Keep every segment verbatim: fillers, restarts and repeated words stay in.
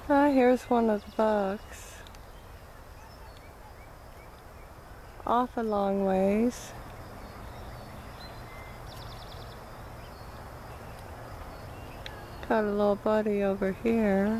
Ah, here's one of the bucks. Off a long ways. Got a little buddy over here.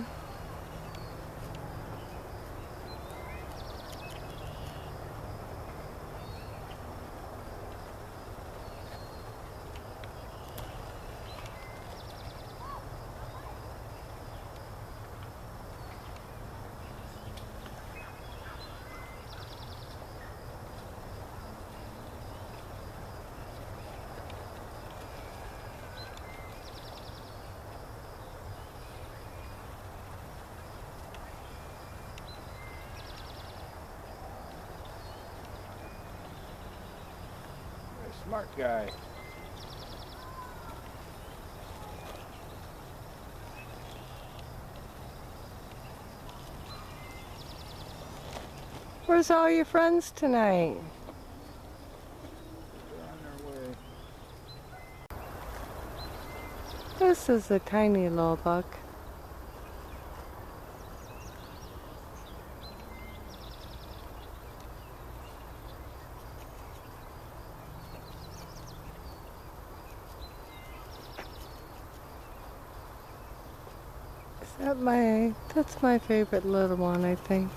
Smart guy. Where's all your friends tonight? They're on their way. This is a tiny little buck. Is that my, that's my favorite little one, I think.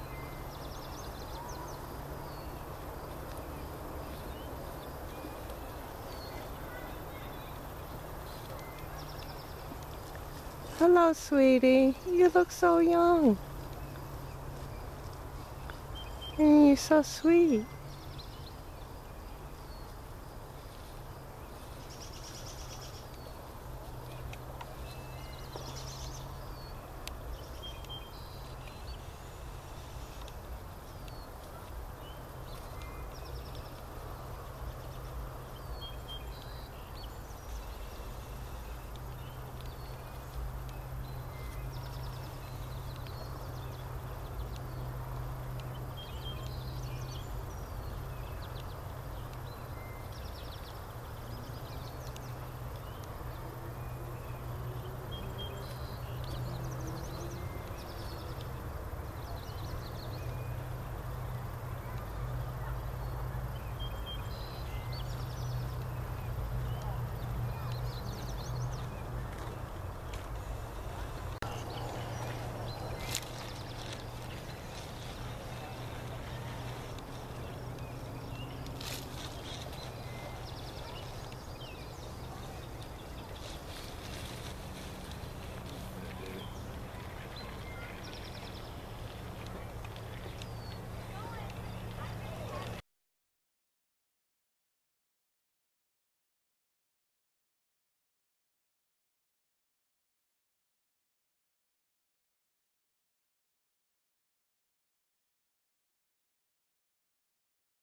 Hello, sweetie. You look so young. And you're so sweet.